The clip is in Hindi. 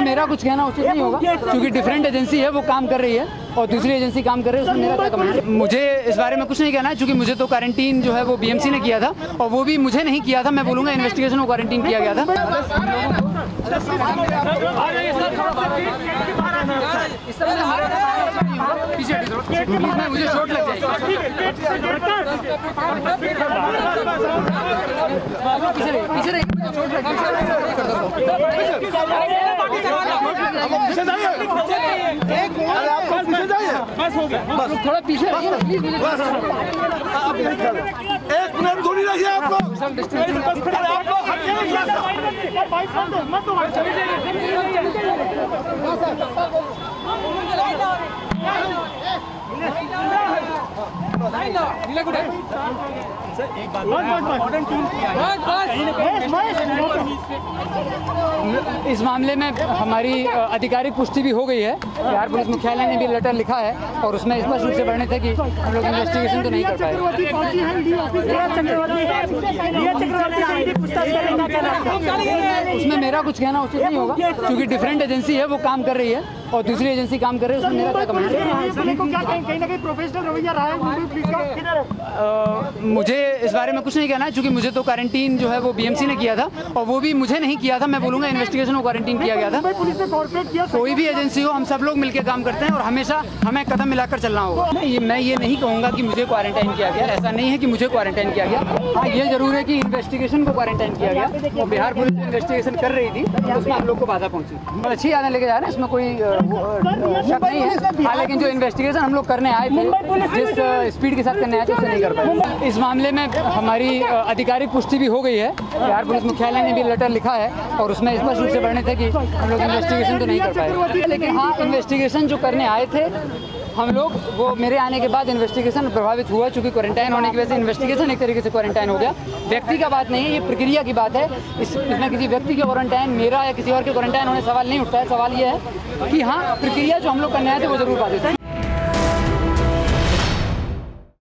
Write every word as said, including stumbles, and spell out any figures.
मेरा कुछ कहना उचित नहीं होगा, क्योंकि डिफरेंट एजेंसी है वो काम कर रही है और दूसरी एजेंसी काम कर रही है, उसमें मेरा क्या कमेंट है। मुझे इस बारे में कुछ नहीं कहना है, क्योंकि मुझे तो क्वारंटीन जो है वो बीएमसी ने किया था और वो भी मुझे नहीं किया था। मैं बोलूँगा इन्वेस्टिगेशन को क्वारंटीन किया गया था। मुझे चोट लग जाएगी। पीछे रहिए, चोट लग जाएगी। थोड़ा पीछे रहिए ना प्लीज। एक मिनट दूरी रखिए आपको। इस मामले में हमारी आधिकारिक पुष्टि भी हो गई है। बिहार पुलिस मुख्यालय ने भी लेटर लिखा है और उसमें स्पष्ट रूप से वर्णित है कि हम लोग इन्वेस्टिगेशन तो नहीं कर पाए। उसमें मेरा कुछ कहना उचित नहीं होगा, क्योंकि डिफरेंट एजेंसी है वो काम कर रही है और दूसरी एजेंसी काम कर रही है, उसमें मेरा क्या कमेंट है। कहीं ना कहीं प्रोफेशनल रवैया रहा है मुंबई पुलिस का। मुझे इस बारे में कुछ नहीं कहना है, क्योंकि मुझे तो क्वारंटीन जो है वो बीएमसी ने किया था और वो भी मुझे नहीं किया था। मैं बोलूँगा इन्वेस्टिगेशन को क्वारंटीन किया गया था। पुलिस ने कॉर्पोरेट किया, कोई भी एजेंसी हो, हम सब लोग मिलकर काम करते हैं और हमेशा हमें कदम मिलाकर चलना होगा। नहीं, मैं ये नहीं कहूँगा कि मुझे क्वारंटाइन किया गया, ऐसा नहीं है कि मुझे क्वारंटाइन किया गया। हाँ, ये जरूर है कि इन्वेस्टिगेशन को क्वारंटाइन किया गया और बिहार पुलिस इन्वेस्टिगेशन कर रही थी, उसमें हम लोग को बाधा पहुंची। अच्छी यादें लेके जा रहे हैं, इसमें कोई शक नहीं है। हाँ, लेकिन जो इन्वेस्टिगेशन हम लोग करने आए थे, जिस स्पीड के साथ करने आए थे, उससे नहीं कर पाए। इस मामले में हमारी आधिकारिक पुष्टि भी हो गई है। बिहार पुलिस मुख्यालय ने भी लेटर लिखा है और उसमें स्पष्ट रूप से वर्णित है कि हम लोग इन्वेस्टिगेशन तो नहीं कर पाए। लेकिन हाँ, इन्वेस्टिगेशन जो करने आए थे हम लोग, वो मेरे आने के बाद इन्वेस्टिगेशन प्रभावित हुआ, चूँकि क्वारंटाइन होने की वजह से इन्वेस्टिगेशन एक तरीके से क्वारंटाइन हो गया। व्यक्ति का बात नहीं है, ये प्रक्रिया की बात है। इस इसमें किसी व्यक्ति के क्वारंटाइन, मेरा या किसी और के क्वारंटाइन होने सवाल नहीं उठता है। सवाल ये है कि हाँ, प्रक्रिया जो हम लोग करने आए थे वो जरूर बाधित है।